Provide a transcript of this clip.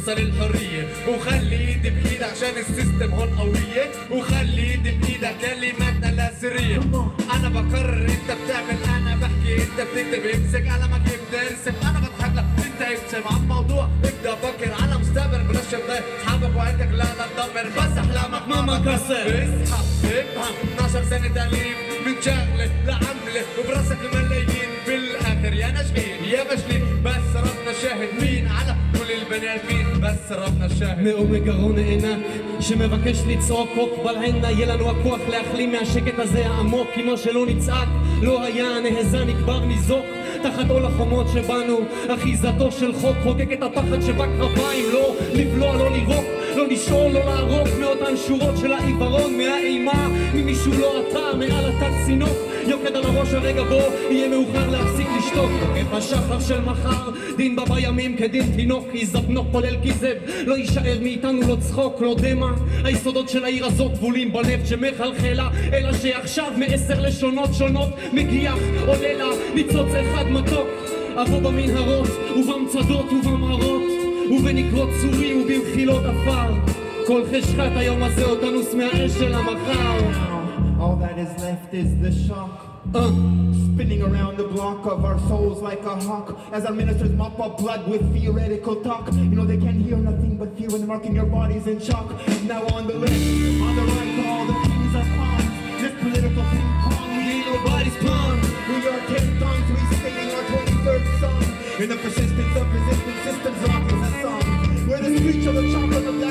توصل الحرية. وخلي ايدي بايدك عشان السيستم هون قوية، وخلي ايدي بايدك كلماتنا لا سرية. انا بقرر انت بتعمل، انا بحكي انت بتكتب، امسك قلمك ابدا ارسم، انا بضحك لك انت ابتسم. عن موضوع ابدا فكر، على مستقبل بلاش تضيع اصحابك وعندك لا تدمر، بس احلامك ما مكسر. اصحى افهم 12 سنة تأليف من شغلة لعملة وبراسك الملايين، بالاخر يا ناجحين يا فاشلين بس ربنا شاهد. مين على كل البني ادمين بس ربنا شاهد. מאור מגרון ענק שמבקש לצעוק קבל עינה, יהיה לנו הכוח להחלים מהשקט הזה העמוק. כמו שלא נצעק לא היה, נהזה נקבר ניזוק תחת עול החומות שבנו. אחיזתו של חוק חוקק את הפחד שבקרביים, לא לבלוע, לא לירוק, לא לשאול, לא לערוק מאותן שורות של העיוורון, מהאימה ממישהו לא עטר מעל התת צינוק. יוקד על הראש הרגע בו יהיה מאוחר להפסיק לשתוק. את השחר של מחר דין בה בימים כדין תינוק, כי זבנוק פולל כיזב לא יישאר מאיתנו לא צחוק לא דמע. היסודות של העיר הזאת טבולים בלב שמחלחלה, אלא שעכשיו מ10 לשונות שונות מגיח עולה לה ניצוץ אחד מתוק. אבוא במנהרות ובמצדות ובמערות ובנקרות צורים ובמחילות עפר, כל חשכת היום הזה עוד תנוס מהאש של המחר. All that is left is the shock, spinning around the block of our souls like a hawk, as our ministers mop up blood with theoretical talk. You know they can't hear nothing but fear when they're marking your bodies in chalk. Now on the left, on the right, all the kings are pawns. This political ping pong, we ain't nobody's pawn. We are 10 tongues, we singing our 23rd song. In the persistence of resistance, systems rock is a song. We're the screech of the chocolate of that